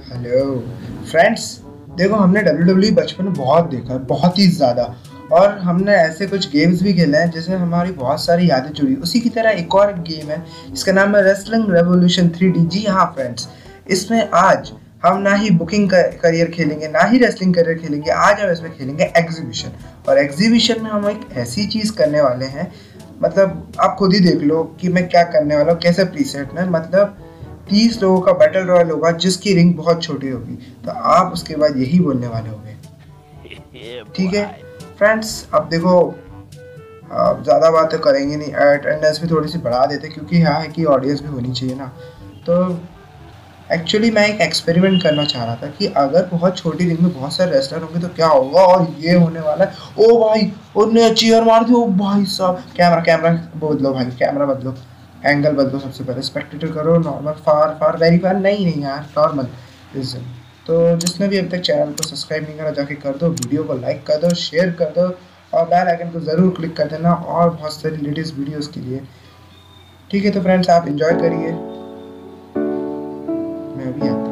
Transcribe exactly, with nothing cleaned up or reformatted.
Hello friends, देखो हमने W W E बचपन में बहुत देखा है, बहुत ही ज़्यादा। और हमने ऐसे कुछ गेम्स भी खेले हैं जिसमें हमारी बहुत सारी यादें जुड़ी। उसी की तरह एक और गेम है, इसका नाम है रेसलिंग रेवोल्यूशन थ्री डी। जी हाँ फ्रेंड्स, इसमें आज हम ना ही बुकिंग करियर खेलेंगे ना ही रेसलिंग करियर खेलेंगे, आज हम इसमें खेलेंगे एग्जीबिशन। और एग्जीबिशन में हम एक ऐसी चीज़ करने वाले हैं, मतलब आप खुद ही देख लो कि मैं क्या करने वाला हूँ, कैसे प्रीसेट में। मतलब तीस लोगों का बैटल रॉयल होगा जिसकी रिंग बहुत छोटी होगी, तो आप उसके बाद यही बोलने वाले होंगे। ठीक है फ्रेंड्स, अब देखो अब ज़्यादा बातें करेंगे नहीं, अटेंडेंस भी थोड़ी सी बढ़ा देते क्योंकि यहाँ है कि ऑडियंस भी होनी चाहिए ना। तो एक्चुअली मैं एक एक्सपेरिमेंट करना चाह रहा था कि अगर बहुत छोटी रिंग में बहुत सारे रेसलर होंगे तो क्या होगा, और ये होने वाला है। ओ भाई, उन्होंने चीयर मार दी। ओ भाई साहब, कैमरा कैमरा बदलो भाई, कैमरा बदलो, एंगल बदलो। सबसे पहले स्पेक्टेटर करो नॉर्मल, फार फार वेरी फार, नहीं नहीं यार नॉर्मल रीजन। तो जिसने भी अभी तक चैनल को सब्सक्राइब नहीं करा जाके कर दो, वीडियो को लाइक कर दो, शेयर कर दो और बेल आइकन को ज़रूर क्लिक कर देना और बहुत सारी लेटेस्ट वीडियोस के लिए। ठीक है तो फ्रेंड्स, आप इंजॉय करिए, मैं अभी आता हूँ।